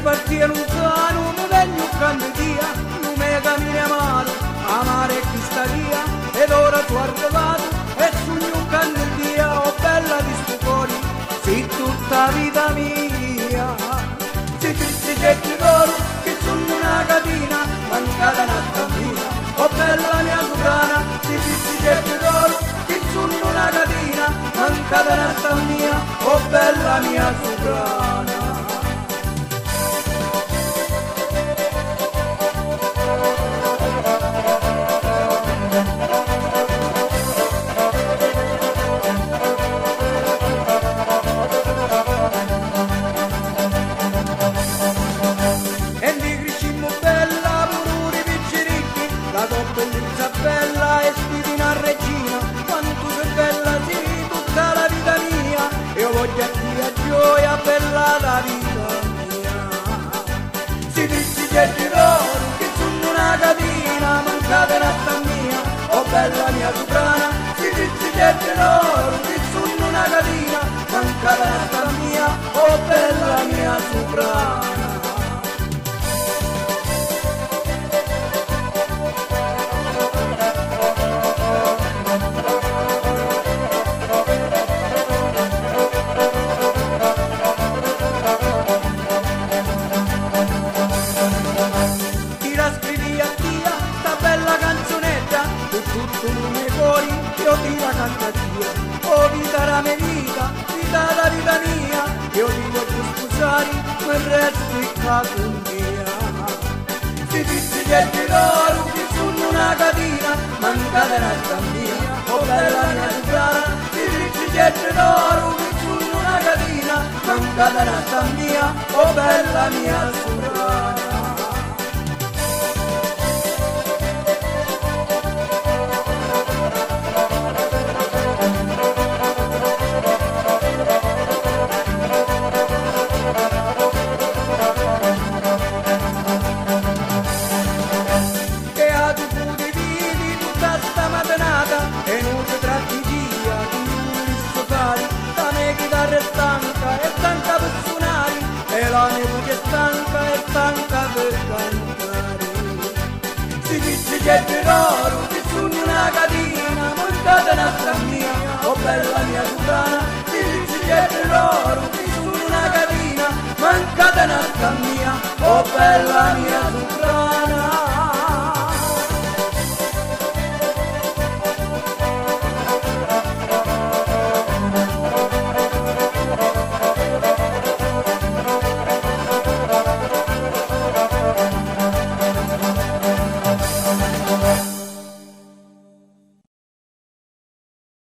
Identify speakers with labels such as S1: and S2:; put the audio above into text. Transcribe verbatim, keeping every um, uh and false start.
S1: partire lontano, mi vengo candidia, non mi cammina male, amare chi sta via, ed ora tu arrivato, e sogno candidia, oh bella di sto cuore, sei tutta vita mia. Si triste getti d'oro, che sono una catena, mancata una stampina, oh bella mia soprana, si triste getti d'oro, che sono una catena, mancata una stampina, oh bella mia soprana. La tua bellezza bella e divina regina, quanto sei bella sei tutta la vita mia, io voglio a dire gioia bella la vita mia. Si dice che ti d'oro, che sono una catena, mancata una mia, oh bella mia soprana, si dice che ti d'oro, che sono una catena, mancata una mia, oh bella mia soprana. Tutto il mio cuore io ti la cantatia, oh vita la mia vita, vita la vita mia, io ti voglio scusare, quel resto è caso mia. Si dice che ti d'oro, che sono una catena, mancata una stampina, oh bella mia soprana, si dice che ti d'oro, che sono una catena, mancata una stampina, oh bella mia soprana. E non ti tratti via, tu non so fare, la mia chitarra è stanca, è stanca per suonare, e la mia voce è stanca, è stanca per cantare. Si dice che è d'oro, che sono una catena, mancata una mia, oh bella mia soprana, si dice che è d'oro, che sono una catena, mancata una mia, oh bella mia soprana.